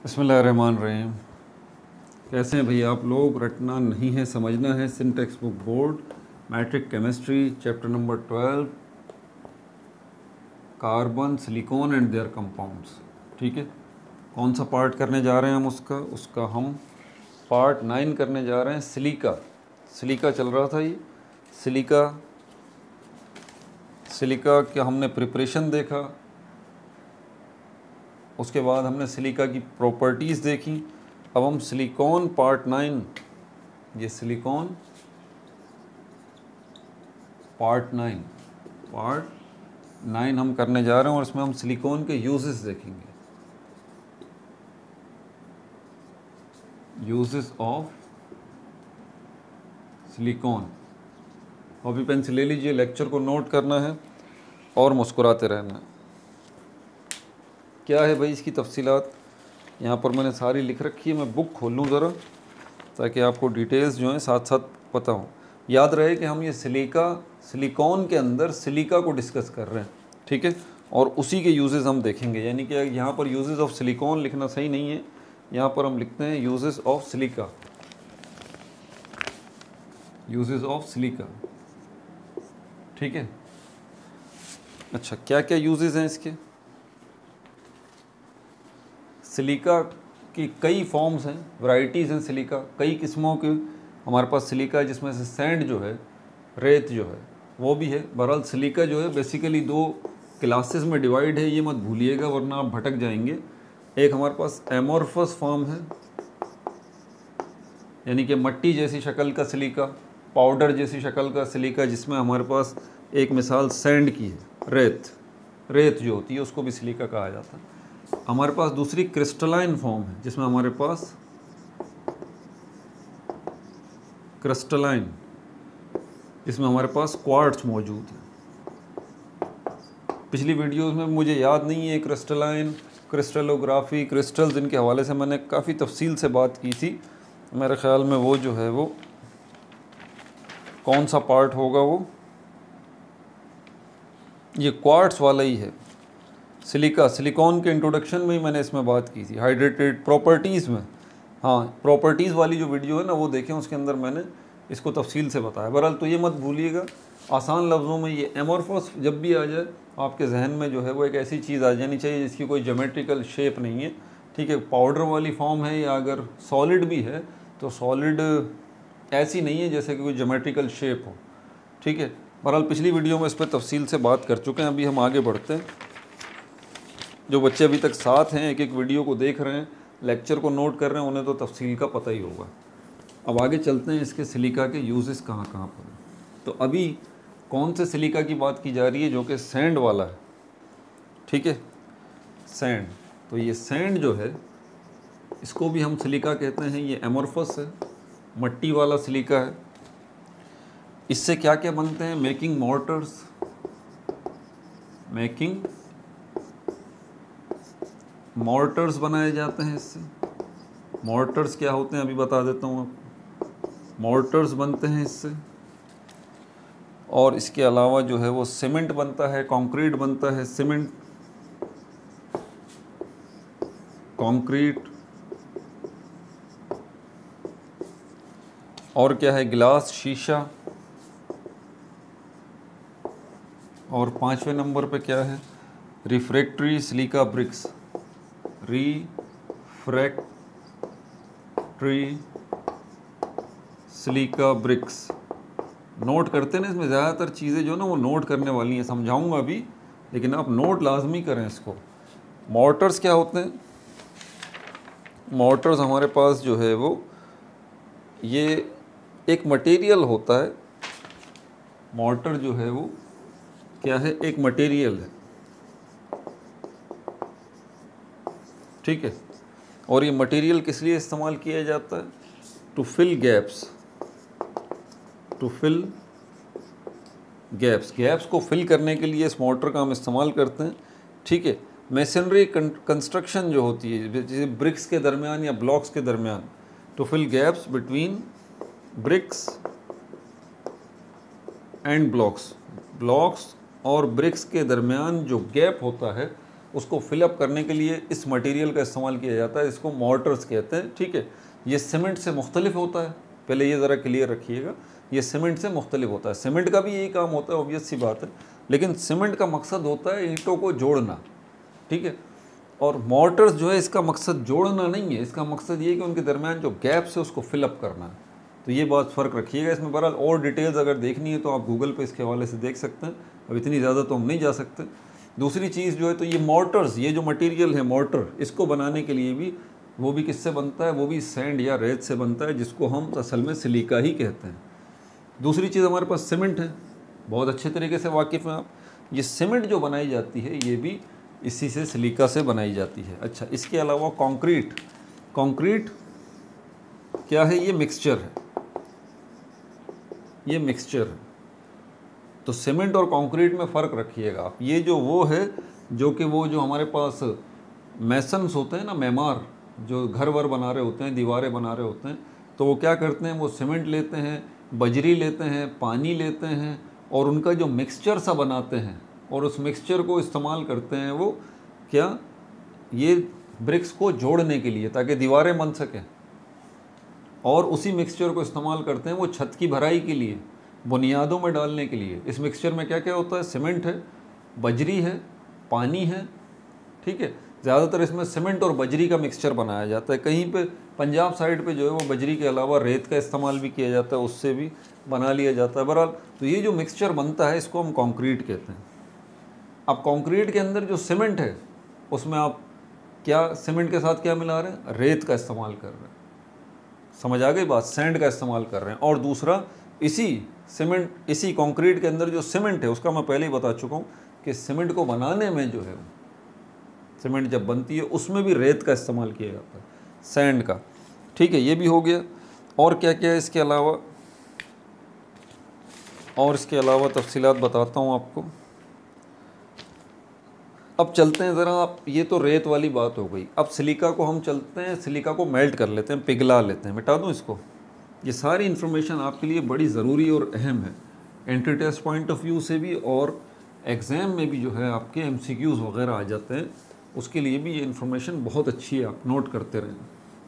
बिस्मिल्लाहिर्रहमानिर्रहीम। कैसे हैं भैया आप लोग? रटना नहीं है, समझना है। सिन text book board, matric chemistry, chapter number 12, carbon, silicon and their compounds. ठीक है, कौन सा पार्ट करने जा रहे हैं हम? उसका हम पार्ट 9 करने जा रहे हैं। सिलिका चल रहा था ये। सिलिका क्या हमने प्रिपरेशन देखा, उसके बाद हमने सिलिका की प्रॉपर्टीज़ देखी। अब हम सिलिकॉन पार्ट 9, ये सिलिकॉन पार्ट 9 हम करने जा रहे हैं और इसमें हम सिलिकॉन के यूजेस देखेंगे। Uses of silicon. Copy pencil ले लीजिए, लेक्चर को नोट करना है और मुस्कुराते रहना है। क्या है भाई इसकी तफसीलात? यहाँ पर मैंने सारी लिख रखी है। मैं बुक खोल लूँ ज़रा ताकि आपको डिटेल्स जो हैं साथ साथ पता हो। याद रहे कि हम ये सिलिकॉन के अंदर सिलिका को डिस्कस कर रहे हैं, ठीक है, और उसी के यूजेस हम देखेंगे। यानी कि यहाँ पर यूजेस ऑफ सिलिकॉन लिखना सही नहीं है, यहाँ पर हम लिखते हैं यूजेस ऑफ सिलिका। ठीक है। अच्छा, क्या क्या यूजेस हैं इसके? सिलिका की कई फॉर्म्स हैं, वैरायटीज़ हैं सिलिका, कई किस्मों के हमारे पास सिलिका है, जिसमें से सैंड जो है, रेत जो है, वो भी है। बहरहाल सिलिका जो है बेसिकली 2 क्लासेस में डिवाइड है, ये मत भूलिएगा वरना आप भटक जाएंगे। एक हमारे पास एमोर्फस फॉर्म है, यानी कि मट्टी जैसी शक्ल का सिलिका, पाउडर जैसी शक्ल का सिलिका, जिसमें हमारे पास एक मिसाल सैंड की है, रेत जो होती है उसको भी सिलिका कहा जाता है। हमारे पास दूसरी क्रिस्टलाइन फॉर्म है, जिसमें हमारे पास क्वार्ट्ज मौजूद है। पिछली वीडियोस में मुझे याद नहीं है क्रिस्टलाइन, क्रिस्टलोग्राफी, क्रिस्टल्स, इनके हवाले से मैंने काफ़ी तफसील से बात की थी। मेरे ख़्याल में वो जो है वो कौन सा पार्ट होगा, वो ये क्वार्ट्ज वाला ही है। सिलिकॉन के इंट्रोडक्शन में ही मैंने इसमें बात की थी, हाइड्रेटेड प्रॉपर्टीज़ में। हाँ, प्रॉपर्टीज़ वाली जो वीडियो है ना वो देखें, उसके अंदर मैंने इसको तफसील से बताया। बहरहाल तो ये मत भूलिएगा, आसान लफ्ज़ों में ये एमोर्फस जब भी आ जाए आपके जहन में जो है वो एक ऐसी चीज़ आ जानी चाहिए जिसकी कोई ज्योमेट्रिकल शेप नहीं है, ठीक है। पाउडर वाली फॉर्म है या अगर सॉलिड भी है तो सॉलिड ऐसी नहीं है जैसे कि कोई ज्योमेट्रिकल शेप हो, ठीक है। बहरहाल पिछली वीडियो में इस पर तफसील से बात कर चुके हैं। अभी हम आगे बढ़ते हैं। जो बच्चे अभी तक साथ हैं, एक एक वीडियो को देख रहे हैं, लेक्चर को नोट कर रहे हैं, उन्हें तो तफसील का पता ही होगा। अब आगे चलते हैं, इसके सिलिका के यूजेस कहाँ कहाँ पर हैं। तो अभी कौन से सिलिका की बात की जा रही है? जो कि सैंड वाला है, ठीक है, सैंड। तो ये सैंड जो है इसको भी हम सिलिका कहते हैं। ये एमोर्फस है, मट्टी वाला सिलिका है। इससे क्या क्या बनते हैं? मेकिंग मोर्टर्स बनाए जाते हैं इससे। मोर्टर्स क्या होते हैं अभी बता देता हूँ आपको। मोर्टर्स बनते हैं इससे, और इसके अलावा जो है वो सीमेंट बनता है, कंक्रीट बनता है, सीमेंट, कंक्रीट, और क्या है, ग्लास, शीशा, और 5वें नंबर पे क्या है, रिफ्रैक्टरी सिलिका ब्रिक्स। नोट करते ना, इसमें ज़्यादातर चीज़ें जो ना वो नोट करने वाली हैं, समझाऊंगा अभी, लेकिन आप नोट लाजमी करें इसको। मोर्टर्स क्या होते हैं? मोर्टर्स हमारे पास जो है वो ये एक मटेरियल होता है। मोर्टर जो है वो क्या है? एक मटेरियल है, ठीक है। और ये मटेरियल किस लिए इस्तेमाल किया जाता है? टू फिल गैप्स को फिल करने के लिए इस मोर्टर का हम इस्तेमाल करते हैं, ठीक है। मेसनरी कंस्ट्रक्शन जो होती है, जैसे ब्रिक्स के दरमियान या ब्लॉक्स के दरमियान, to fill gaps between bricks and blocks और ब्रिक्स के दरमियान जो गैप होता है उसको फिलअप करने के लिए इस मटेरियल का इस्तेमाल किया जाता है, इसको मोर्टर्स कहते हैं। ठीक है, ये सीमेंट से मुख्तलिफ होता है, पहले ये ज़रा क्लियर रखिएगा, ये सीमेंट से मुख्तलिफ होता है। सीमेंट का भी यही काम होता है, ऑब्वियस सी बात है, लेकिन सीमेंट का मकसद होता है ईंटों को जोड़ना। ठीक है, और मोर्टर्स जो है इसका मकसद जोड़ना नहीं है, इसका मकसद ये है कि उनके दरमियान जो गैप्स है उसको फिलअप करना है। तो ये बात फ़र्क रखिएगा इसमें। बहरहाल और डिटेल्स अगर देखनी है तो आप गूगल पे इसके हवाले से देख सकते हैं, अब इतनी ज़्यादा तो हम नहीं जा सकते। दूसरी चीज़ जो है, तो ये मोर्टर्स, ये जो मटेरियल है मोर्टर, इसको बनाने के लिए भी वो भी किससे बनता है, वो भी सैंड या रेत से बनता है, जिसको हम असल में सिलिका ही कहते हैं। दूसरी चीज़ हमारे पास सीमेंट है, बहुत अच्छे तरीके से वाकिफ़ हैं आप। ये सीमेंट जो बनाई जाती है ये भी इसी से, सिलिका से बनाई जाती है। अच्छा, इसके अलावा कंक्रीट, कंक्रीट क्या है, ये मिक्सचर है, ये मिक्सचर है। तो सीमेंट और कंक्रीट में फ़र्क रखिएगा आप। ये जो वो है जो कि वो जो हमारे पास मैसन्स होते हैं ना, मेमार, जो घर वर बना रहे होते हैं, दीवारें बना रहे होते हैं, तो वो क्या करते हैं, वो सीमेंट लेते हैं, बजरी लेते हैं, पानी लेते हैं और उनका जो मिक्सचर सा बनाते हैं और उस मिक्सचर को इस्तेमाल करते हैं वो क्या, ये ब्रिक्स को जोड़ने के लिए, ताकि दीवारें बन सकें। और उसी मिक्सचर को इस्तेमाल करते हैं वो छत की भराई के लिए, बुनियादों में डालने के लिए। इस मिक्सचर में क्या क्या होता है, सीमेंट है, बजरी है, पानी है। ठीक है, ज़्यादातर इसमें सीमेंट और बजरी का मिक्सचर बनाया जाता है। कहीं पे पंजाब साइड पे जो है वो बजरी के अलावा रेत का इस्तेमाल भी किया जाता है, उससे भी बना लिया जाता है। बहरहाल तो ये जो मिक्सचर बनता है इसको हम कंक्रीट कहते हैं। अब कंक्रीट के अंदर जो सीमेंट है उसमें आप क्या, सीमेंट के साथ क्या मिला रहे हैं, रेत का इस्तेमाल कर रहे हैं। समझ आ गई बात, सैंड का इस्तेमाल कर रहे हैं। और दूसरा, इसी सीमेंट, इसी कंक्रीट के अंदर जो सीमेंट है उसका मैं पहले ही बता चुका हूँ कि सीमेंट को बनाने में जो है, सीमेंट जब बनती है उसमें भी रेत का इस्तेमाल किया जाता है, सैंड का। ठीक है, ये भी हो गया। और क्या क्या है इसके अलावा, और इसके अलावा तफसीलात बताता हूँ आपको। अब चलते हैं ज़रा, आप, ये तो रेत वाली बात हो गई। अब सिलिका को हम चलते हैं, सिलिका को मेल्ट कर लेते हैं, पिघला लेते हैं। मिटा दूँ इसको। ये सारी इन्फॉर्मेशन आपके लिए बड़ी ज़रूरी और अहम है, entry test point of view से भी, और एग्ज़ाम में भी जो है आपके MCQs वगैरह आ जाते हैं, उसके लिए भी ये इन्फॉर्मेशन बहुत अच्छी है, आप नोट करते रहें।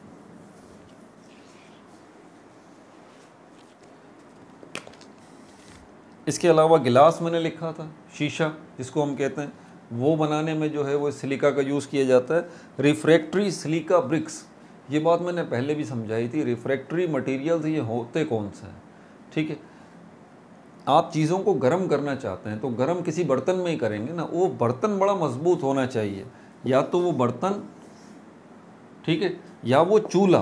इसके अलावा गिलास मैंने लिखा था, शीशा जिसको हम कहते हैं, वो बनाने में जो है वो सिलिका का यूज़ किया जाता है। रिफ्रैक्टरी सिलिका ब्रिक्स, ये बात मैंने पहले भी समझाई थी। रिफ्रैक्टरी मटेरियल्स ये होते कौन से हैं। ठीक है, आप चीज़ों को गर्म करना चाहते हैं तो गर्म किसी बर्तन में ही करेंगे ना, वो बर्तन बड़ा मजबूत होना चाहिए, या तो वो बर्तन, ठीक है, या वो चूल्हा।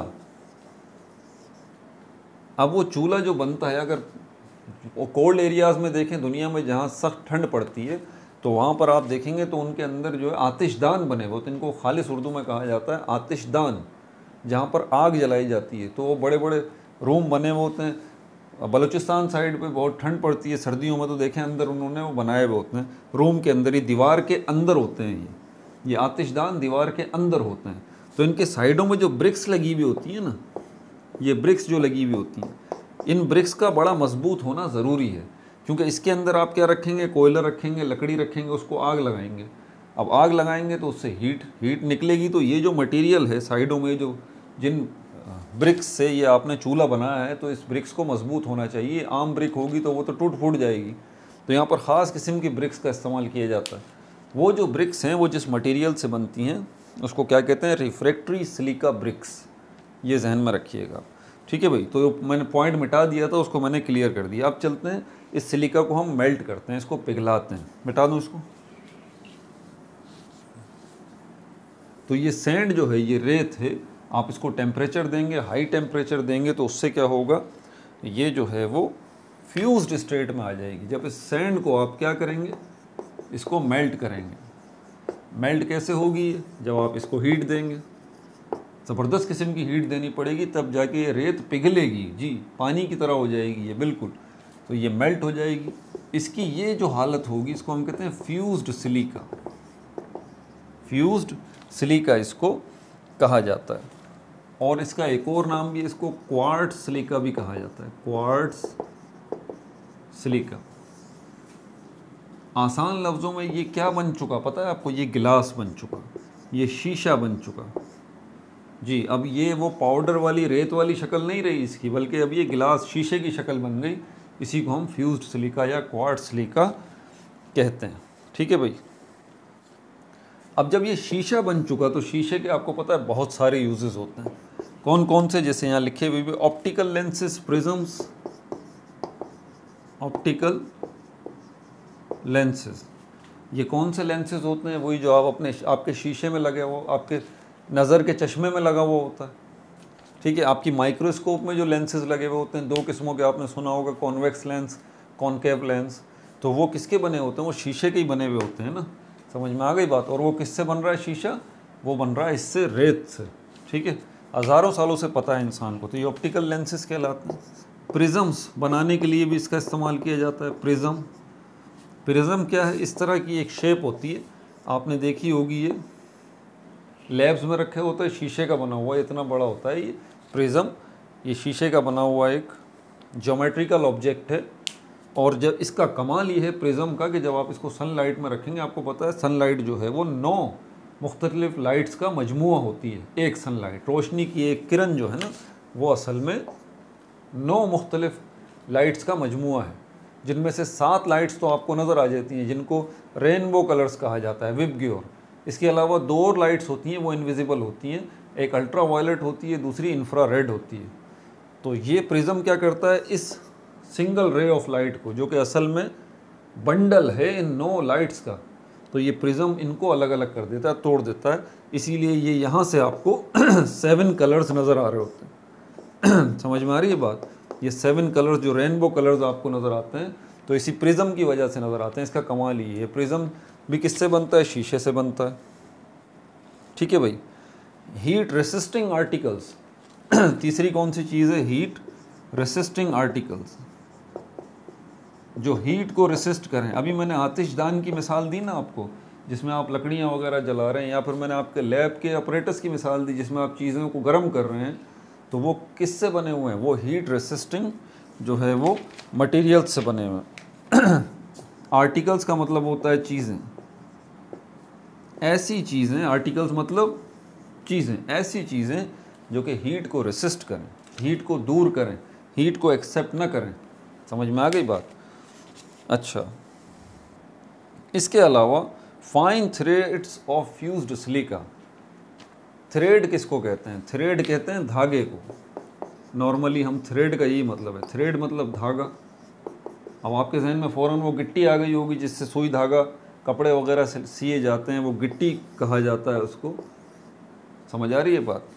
अब वो चूल्हा जो बनता है, अगर वो कोल्ड एरियाज़ में देखें दुनिया में जहाँ सख्त ठंड पड़ती है, तो वहाँ पर आप देखेंगे तो उनके अंदर जो है आतिशदान बने हुए होते हैं, इनको खालिस उर्दू में कहा जाता है आतिशदान, जहाँ पर आग जलाई जाती है। तो वो बड़े बड़े रूम बने हुए होते हैं। बलूचिस्तान साइड पे बहुत ठंड पड़ती है सर्दियों में, तो देखें अंदर उन्होंने वो बनाए हुए होते हैं, रूम के अंदर ही, दीवार के अंदर होते हैं ये आतिशदान दीवार के अंदर होते हैं। तो इनके साइडों में जो ब्रिक्स लगी हुई होती है ना, ये ब्रिक्स जो लगी हुई होती हैं, इन ब्रिक्स का बड़ा मजबूत होना ज़रूरी है, क्योंकि इसके अंदर आप क्या रखेंगे, कोयला रखेंगे, लकड़ी रखेंगे, उसको आग लगाएंगे। अब आग लगाएंगे तो उससे हीट निकलेगी। तो ये जो मटेरियल है साइडों में, जो जिन ब्रिक्स से ये आपने चूल्हा बनाया है, तो इस ब्रिक्स को मजबूत होना चाहिए। आम ब्रिक होगी तो वो तो टूट फूट जाएगी। तो यहाँ पर ख़ास किस्म की ब्रिक्स का इस्तेमाल किया जाता है। वो जो ब्रिक्स हैं वो जिस मटेरियल से बनती हैं उसको क्या कहते हैं, रिफ्रैक्टरी सिलिका ब्रिक्स। ये जहन में रखिएगा, ठीक है भाई। तो मैंने पॉइंट मिटा दिया था, उसको मैंने क्लियर कर दिया। अब चलते हैं, इस सिलिका को हम मेल्ट करते हैं, इसको पिघलाते हैं। मिटा दूँ इसको। तो ये सैंड जो है, ये रेत है, आप इसको टेम्परेचर देंगे, हाई टेम्परेचर देंगे, तो उससे क्या होगा, ये जो है वो फ्यूज्ड स्टेट में आ जाएगी। जब इस सैंड को आप क्या करेंगे, इसको मेल्ट करेंगे। मेल्ट कैसे होगी, जब आप इसको हीट देंगे, ज़बरदस्त किस्म की हीट देनी पड़ेगी, तब जाके ये रेत पिघलेगी जी, पानी की तरह हो जाएगी ये बिल्कुल। तो ये मेल्ट हो जाएगी। इसकी ये जो हालत होगी, इसको हम कहते हैं फ्यूज्ड सिलिका। फ्यूज्ड सिलिका इसको कहा जाता है। और इसका एक और नाम भी है, इसको क्वार्ट्ज सिलिका भी कहा जाता है, क्वार्ट्ज सिलिका। आसान लफ्ज़ों में ये क्या बन चुका पता है आपको? ये गिलास बन चुका, ये शीशा बन चुका जी। अब ये वो पाउडर वाली रेत वाली शक्ल नहीं रही इसकी, बल्कि अब ये गिलास शीशे की शक्ल बन गई। इसी को हम फ्यूज्ड सिलिका या क्वार्ट्ज सिलिका कहते हैं। ठीक है भाई। अब जब ये शीशा बन चुका तो शीशे के आपको पता है बहुत सारे यूजेस होते हैं। कौन कौन से? जैसे यहाँ लिखे हुए भी optical lenses, prisms, optical lenses. ये कौन से लेंसेज होते हैं? वही जो आप आपके शीशे में लगे, वो आपके नज़र के चश्मे में लगा हुआ होता है। ठीक है। आपकी माइक्रोस्कोप में जो लेंसेज लगे हुए होते हैं, दो किस्मों के आपने सुना होगा, कॉन्वेक्स लेंस, कॉनकेव लेंस। तो वो किसके बने होते हैं? वो शीशे के ही बने हुए होते हैं ना। समझ में आ गई बात? और वो किससे बन रहा है शीशा? वो बन रहा है इससे, रेत से। ठीक है। हज़ारों सालों से पता है इंसान को। तो ये ऑप्टिकल लेंसेज कहलाते हैं। प्रिज्म्स बनाने के लिए भी इसका इस्तेमाल किया जाता है। प्रिज्म, प्रिज्म क्या है? इस तरह की एक शेप होती है, आपने देखी होगी, ये लैब्स में रखे होता है, शीशे का बना हुआ है, इतना बड़ा होता है ये प्रिज्म। ये शीशे का बना हुआ एक ज्योमेट्रिकल ऑब्जेक्ट है। और जब इसका कमाल ये है प्रिज्म का कि जब आप इसको सनलाइट में रखेंगे, आपको पता है सनलाइट जो है वो 9 मुख्तलिफ लाइट्स का मजमुआ होती है। एक सनलाइट, रोशनी की एक किरण जो है ना, वो असल में 9 मुख्तलिफ लाइट्स का मजमुआ है, जिनमें से 7 लाइट्स तो आपको नज़र आ जाती हैं, जिनको रेनबो कलर्स कहा जाता है, विबग्योर। इसके अलावा 2 और लाइट्स होती हैं, वो इनविजिबल होती हैं। एक अल्ट्रा वायलेट होती है, दूसरी इंफ्रारेड होती है। तो ये प्रिज्म क्या करता है? इस सिंगल रे ऑफ लाइट को, जो कि असल में बंडल है इन 9 लाइट्स का, तो ये प्रिज्म इनको अलग अलग कर देता है, तोड़ देता है। इसीलिए ये यहाँ से आपको 7 कलर्स नज़र आ रहे होते हैं। समझ में आ रही है बात? ये 7 कलर्स जो रेनबो कलर्स आपको नज़र आते हैं, तो इसी प्रिज्म की वजह से नज़र आते हैं। इसका कमाल ही है। प्रिज्म भी किससे बनता है? शीशे से बनता है। ठीक है भाई। हीट रेसिस्टिंग आर्टिकल्स, तीसरी कौन सी चीज़ है? हीट रेसिस्टिंग आर्टिकल्स, जो हीट को रेसिस्ट करें। अभी मैंने आतिशदान की मिसाल दी ना आपको, जिसमें आप लकड़ियाँ वगैरह जला रहे हैं, या फिर मैंने आपके लैब के अपरेटस की मिसाल दी जिसमें आप चीज़ों को गर्म कर रहे हैं, तो वो किससे बने हुए हैं? वो हीट रेसिस्टिंग जो है वो मटेरियल्स से बने हुए हैं। आर्टिकल्स का मतलब होता है चीज़ें, ऐसी चीज़ें। आर्टिकल्स मतलब चीज़ें, ऐसी चीज़ें जो कि हीट को रेसिस्ट करें, हीट को दूर करें, हीट को एक्सेप्ट ना करें। समझ में आ गई बात? अच्छा, इसके अलावा fine threads of fused silica. Thread किसको कहते हैं? थ्रेड कहते हैं धागे को। नॉर्मली हम थ्रेड का यही मतलब है, थ्रेड मतलब धागा। अब आपके जहन में फ़ौरन वो गिट्टी आ गई होगी जिससे सुई धागा कपड़े वगैरह से सिए जाते हैं, वो गिट्टी कहा जाता है उसको। समझ आ रही है बात?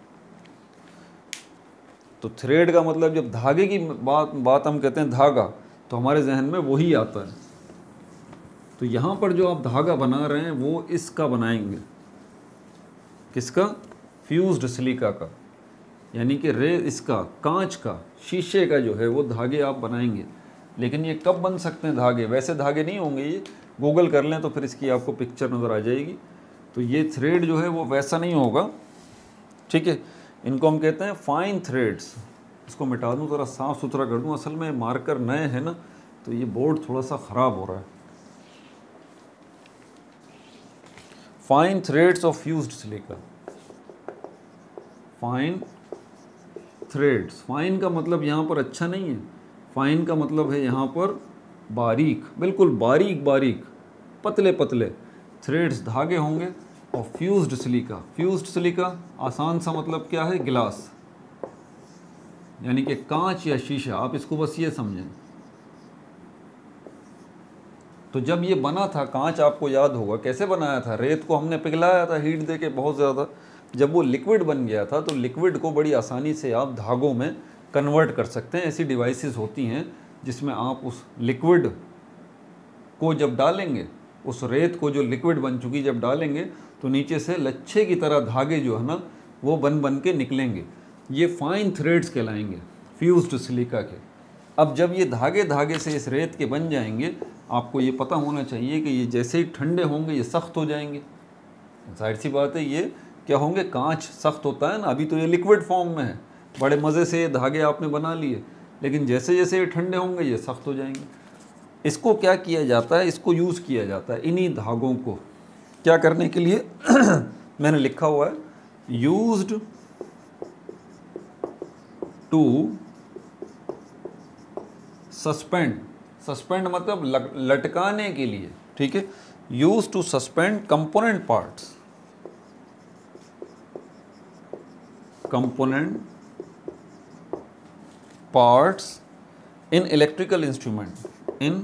तो थ्रेड का मतलब, जब धागे की बात हम कहते हैं धागा, तो हमारे जहन में वही आता है। तो यहाँ पर जो आप धागा बना रहे हैं वो इसका बनाएंगे, किसका? फ्यूज्ड सिलिका का, यानी कि इसका कांच का, शीशे का जो है वो धागे आप बनाएंगे। लेकिन ये कब बन सकते हैं धागे? वैसे धागे नहीं होंगे, ये गूगल कर लें तो फिर इसकी आपको पिक्चर नज़र आ जाएगी। तो ये थ्रेड जो है वो वैसा नहीं होगा। ठीक है। इनको हम कहते हैं फाइन थ्रेड्स। इसको मिटा दूँ, ज़रा साफ़ सुथरा कर दूँ। असल में मार्कर नए हैं ना, तो ये बोर्ड थोड़ा सा ख़राब हो रहा है। Fine threads of fused silica. Fine threads, fine का मतलब यहाँ पर अच्छा नहीं है, फाइन का मतलब है यहाँ पर बारीक, बिल्कुल बारीक बारीक, पतले पतले थ्रेड्स, धागे होंगे। और फ्यूज्ड सिलिका, फ्यूज्ड सिलिका आसान सा मतलब क्या है? गिलास, यानी कि कांच या शीशा। आप इसको बस ये समझें। तो जब ये बना था कांच, आपको याद होगा कैसे बनाया था? रेत को हमने पिघलाया था हीट दे के बहुत ज़्यादा। जब वो लिक्विड बन गया था, तो लिक्विड को बड़ी आसानी से आप धागों में कन्वर्ट कर सकते हैं। ऐसी डिवाइसेस होती हैं जिसमें आप उस लिक्विड को जब डालेंगे, उस रेत को जो लिक्विड बन चुकी जब डालेंगे, तो नीचे से लच्छे की तरह धागे जो है ना वो बन बन के निकलेंगे। ये फाइन थ्रेड्स कहलाएंगे फ्यूज्ड सिलिका के। अब जब ये धागे धागे से इस रेत के बन जाएंगे, आपको ये पता होना चाहिए कि ये जैसे ही ठंडे होंगे ये सख्त हो जाएंगे। जाहिर सी बात है, ये क्या होंगे? कांच सख्त होता है ना, अभी तो ये लिक्विड फॉर्म में है, बड़े मज़े से ये धागे आपने बना लिए, लेकिन जैसे जैसे ये ठंडे होंगे ये सख्त हो जाएंगे। इसको क्या किया जाता है, इसको यूज़ किया जाता है इन्हीं धागों को क्या करने के लिए मैंने लिखा हुआ है यूज्ड टू सस्पेंड, सस्पेंड मतलब लटकाने के लिए, ठीक है, use to suspend component parts, component parts in electrical instrument, in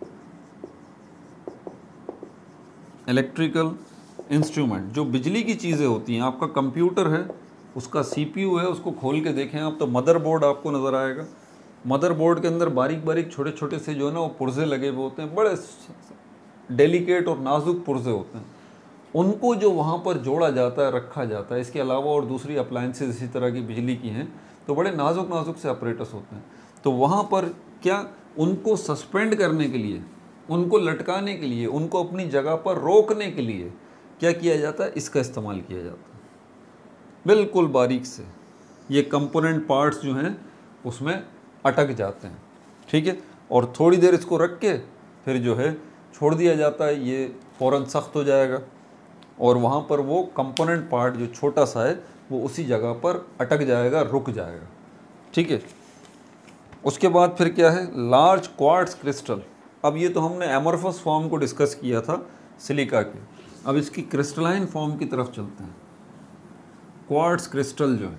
electrical instrument. जो बिजली की चीज़ें होती हैं, आपका कंप्यूटर है, उसका सीपीयू है, उसको खोल के देखें आप तो मदरबोर्ड आपको नज़र आएगा। मदरबोर्ड के अंदर बारीक बारीक छोटे छोटे से जो है ना वो पुर्जे लगे हुए होते हैं, बड़े डेलिकेट और नाजुक पुर्जे होते हैं। उनको जो वहाँ पर जोड़ा जाता है, रखा जाता है। इसके अलावा और दूसरी अप्लाइंसेस इसी तरह की बिजली की हैं, तो बड़े नाजुक नाजुक से ऑपरेटर्स होते हैं। तो वहाँ पर क्या, उनको सस्पेंड करने के लिए, उनको लटकाने के लिए, उनको अपनी जगह पर रोकने के लिए क्या किया जाता है, इसका इस्तेमाल किया जाता है। बिल्कुल बारीक से ये कंपोनेंट पार्ट्स जो हैं उसमें अटक जाते हैं, ठीक है, और थोड़ी देर इसको रख के फिर जो है छोड़ दिया जाता है, ये फ़ौरन सख्त हो जाएगा और वहाँ पर वो कंपोनेंट पार्ट जो छोटा सा है वो उसी जगह पर अटक जाएगा, रुक जाएगा, ठीक है। उसके बाद फिर क्या है, लार्ज क्वार्ट्ज क्रिस्टल। अब ये तो हमने एमोर्फस फॉर्म को डिस्कस किया था सिलिका के, अब इसकी क्रिस्टलाइन फॉर्म की तरफ चलते हैं। क्वार्ट्ज क्रिस्टल जो है,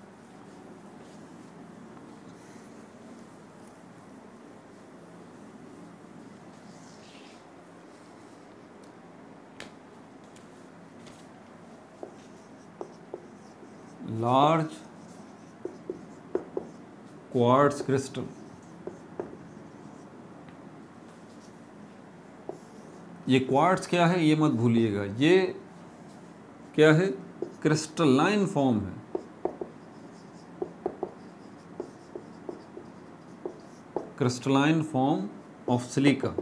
लार्ज क्वार्ट्ज क्रिस्टल, ये क्वार्ट्ज क्या है ये मत भूलिएगा, ये क्या है, क्रिस्टलाइन फॉर्म है। Crystalline form of silica,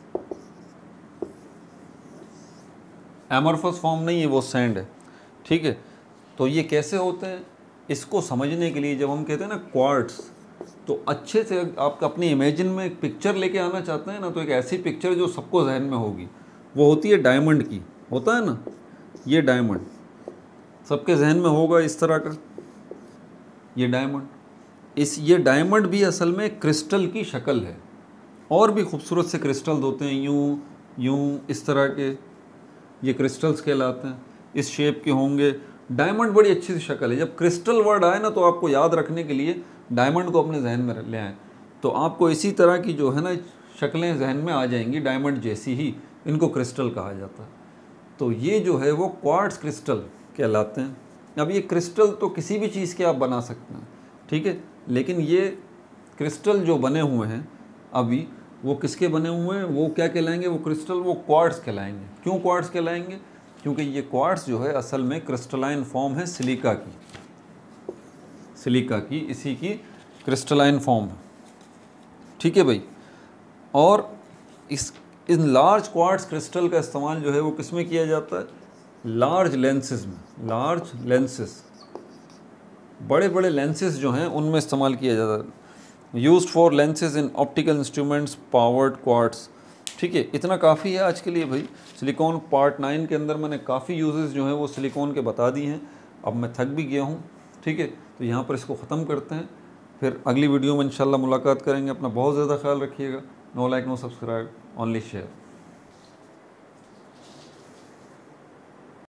amorphous form नहीं है, वो सैंड है, ठीक है। तो ये कैसे होते हैं, इसको समझने के लिए जब हम कहते हैं ना क्वार्ट्ज, तो अच्छे से आप अपनी इमेजिन में एक पिक्चर लेके आना चाहते हैं ना, तो एक ऐसी पिक्चर जो सबको जहन में होगी वो होती है डायमंड की, होता है ना, ये डायमंड सबके जहन में होगा इस तरह का, ये डायमंड, ये डायमंड भी असल में क्रिस्टल की शक्ल है। और भी खूबसूरत से क्रिस्टल होते हैं, यूं यूं इस तरह के, ये क्रिस्टल्स कहलाते हैं, इस शेप के होंगे। डायमंड बड़ी अच्छी सी शक्ल है। जब क्रिस्टल वर्ड आए ना तो आपको याद रखने के लिए डायमंड को अपने जहन में ले आएँ, तो आपको इसी तरह की जो है ना शक्लें जहन में आ जाएंगी, डायमंड जैसी ही, इनको क्रिस्टल कहा जाता है। तो ये जो है वो क्वार्ट्ज क्रिस्टल कहलाते हैं। अब ये क्रिस्टल तो किसी भी चीज़ के आप बना सकते हैं, ठीक है, लेकिन ये क्रिस्टल जो बने हुए हैं अभी, वो किसके बने हुए हैं, वो क्या कहलाएंगे, वो क्रिस्टल, वो क्वार्ट्ज कहलाएंगे। क्यों क्वार्ट्ज कहलाएंगे, क्योंकि ये क्वार्ट्ज जो है असल में क्रिस्टलाइन फॉर्म है सिलिका की, सिलिका की इसी की क्रिस्टलाइन फॉर्म है, ठीक है भाई। और इन लार्ज क्वार्ट्ज क्रिस्टल का इस्तेमाल जो है वो किस में किया जाता है, लार्ज लेंसेज में, लार्ज लेंसेज, बड़े बड़े लेंसेज जो हैं उनमें इस्तेमाल किया जाता है। Used for lenses in optical instruments powered quartz, ठीक है। इतना काफ़ी है आज के लिए भाई। सिलिकॉन पार्ट 9 के अंदर मैंने काफ़ी यूजेस जो हैं वो सिलिकॉन के बता दिए हैं। अब मैं थक भी गया हूँ, ठीक है, तो यहाँ पर इसको ख़त्म करते हैं, फिर अगली वीडियो में इंशाल्लाह मुलाकात करेंगे। अपना बहुत ज़्यादा ख्याल रखिएगा। No like no subscribe, only share.